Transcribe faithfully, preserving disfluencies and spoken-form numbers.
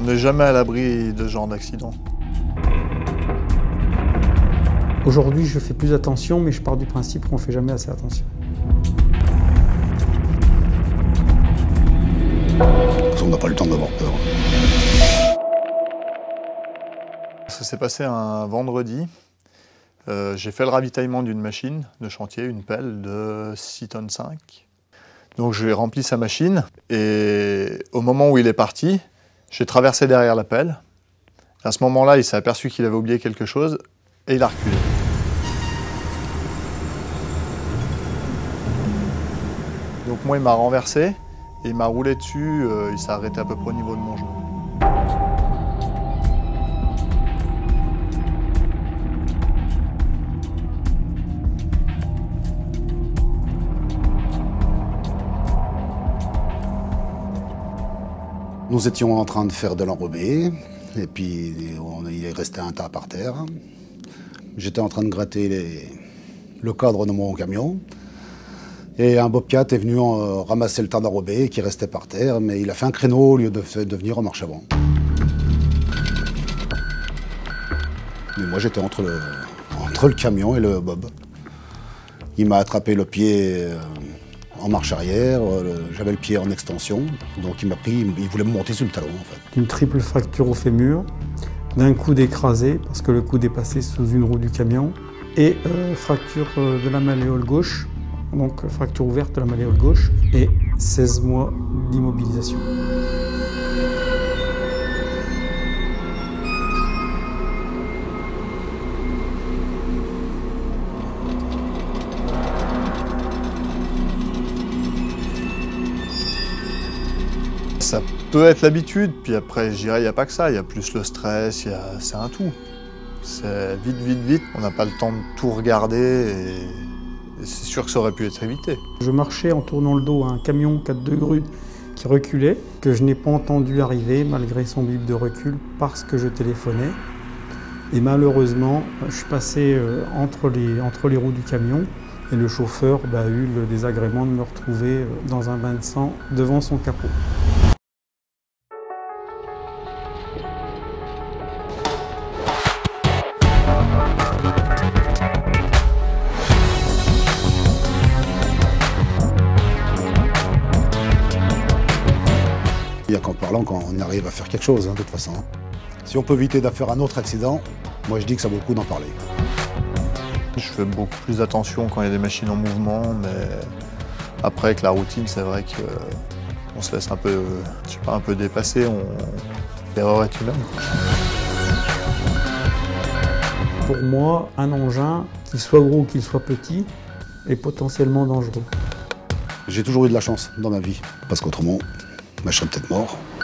n'est jamais à l'abri de ce genre d'accident. Aujourd'hui, je fais plus attention, mais je pars du principe qu'on ne fait jamais assez attention. Parce qu'on n'a pas le temps d'avoir peur. Ça s'est passé un vendredi. Euh, j'ai fait le ravitaillement d'une machine de chantier, une pelle de six tonnes cinq. Donc j'ai rempli sa machine et au moment où il est parti, j'ai traversé derrière la pelle. À ce moment-là, il s'est aperçu qu'il avait oublié quelque chose et il a reculé. Donc moi, il m'a renversé et il m'a roulé dessus, euh, il s'est arrêté à peu près au niveau de mon genou. Nous étions en train de faire de l'enrobé, et puis on, il est resté un tas par terre. J'étais en train de gratter les, le cadre de mon camion, et un bobcat est venu en, ramasser le tas d'enrobé qui restait par terre, mais il a fait un créneau au lieu de, de venir en marche avant. Mais moi j'étais entre le, entre le camion et le bob. Il m'a attrapé le pied euh, en marche arrière, j'avais le pied en extension, donc il m'a pris, il voulait me monter sur le talon en fait. Une triple fracture au fémur, d'un coude écrasé parce que le coude est passé sous une roue du camion, et euh, fracture de la malléole gauche, donc fracture ouverte de la malléole gauche, et seize mois d'immobilisation. Ça peut être l'habitude, puis après, je dirais, il n'y a pas que ça, il y a plus le stress, c'est un tout. C'est vite, vite, vite, on n'a pas le temps de tout regarder, et, et c'est sûr que ça aurait pu être évité. Je marchais en tournant le dos à un camion quatre deux grues qui reculait, que je n'ai pas entendu arriver malgré son bip de recul parce que je téléphonais. Et malheureusement, je suis passé entre les, entre les roues du camion, et le chauffeur bah, a eu le désagrément de me retrouver dans un bain de sang devant son capot. Il n'y a qu'en parlant qu'on arrive à faire quelque chose, hein, de toute façon. Si on peut éviter de faire un autre accident, moi je dis que ça vaut le coup d'en parler. Je fais beaucoup plus attention quand il y a des machines en mouvement, mais après avec la routine, c'est vrai qu'on se laisse un peu, je sais pas, un peu dépasser, on... l'erreur est humaine. Pour moi, un engin, qu'il soit gros ou qu'il soit petit, est potentiellement dangereux. J'ai toujours eu de la chance dans ma vie, parce qu'autrement, bah, je serais peut-être mort.